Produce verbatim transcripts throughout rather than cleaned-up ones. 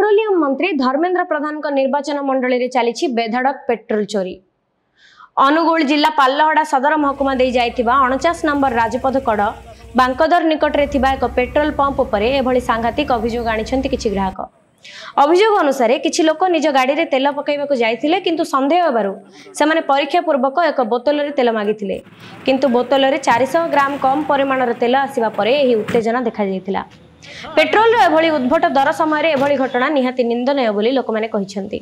Petroleum मंत्री धर्मेंद्र प्रधान का निर्वाचन मंडली रे चली बेधड़क पेट्रोल चोरी। अनुगुल जिला पाल्लहड़ा सदर महकुमा दे जाइथिबा उनचास नंबर राजपथ कड़ बांकदर निकट रे थिबा एक पेट्रोल पंप उपरे एभली सांघातिक अभियोग आनिछंती किछि ग्राहक। अभियोग अनुसार किछि लोक निज गाड़ी रे तेल पकाइबाकू जाइथिले किंतु संदेह हेबारु सेमाने परीक्षा पूर्वक एक बोतल रे तेल मागिथिले किंतु बोतल रे चार सौ ग्राम कम परिमाण रे तेल आसीबा परे एही उत्तेजना देखा जाइथिला। पेट्रोल रो एभली उद्भट दर समय रे एभली घटना निहाती निंदनीय बोली लोक माने कहिसेंती।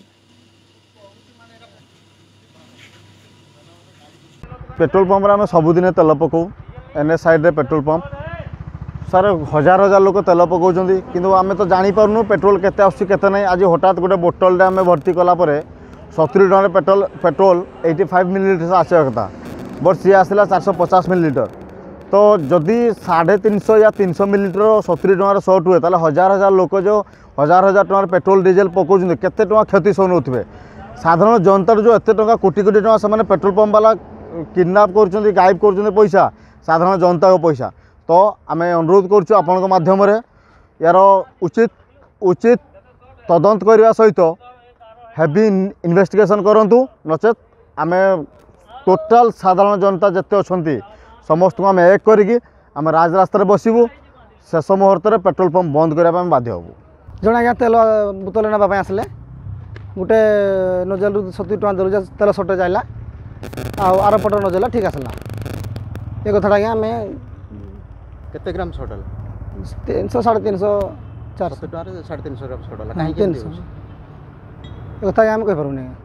पेट्रोल पंप आम सबुदिन तेल पकाऊ एन साइड रे पेट्रोल पंप सर हजार हजार लोक तेल पकाउछंती किंतु आम तो जानी पारनु पेट्रोल केते आसुची केते नहीं। आज हठात गोटे बोतल आम भर्ती कला परे सत्तरी टଙ୍କା पेट्रोल पेट्रोल पचासी मिलीलीटर आसा कथा बट सी आसला चार सौ पचास मिलीलीटर। तो जदि साढ़े तीन सौ या तीन सौ मिलीलीटर सत्तरी टଙ୍କାର सर्ट हुए ताले हजार हजार लोक जो हजार हजार टଙ୍କାର पेट्रोल डीजेल पकाउछंती केते टଙ୍କା क्षति सहनुथिबे। साधारण जनता जो एते टଙ୍କା कोटी कोटी टଙ୍କା से पेट्रोल पंप वाला किडनैप कर गायब कर पैसा साधारण जनता को पैसा। तो आम अनुरोध करुँ आपण माध्यम यार उचित उचित तदंत करने सहित हेवी इन्वेस्टिगेशन करूँ नचेत आम टोटाल साधारण जनता जिते अच्छा समस्त को आम एक करी आम राजरास्त बसबू शेष मुहूर्त में पेट्रोल पंप बंद करने बाध्य हबू। जड़े आज्ञा तेल बोतल नापी आसले गोटे नोजल सतुरी टଙ୍କା देलु तेल सटे जाइला आर पट नोजल ठीक आसला ये कथा आज्ञा आम केते ग्राम सटल तीन सौ साढ़े तीन सौ चार साढ़े तीन सौ ग्राम सटल तीन सौ कथा आम कही पारूनी।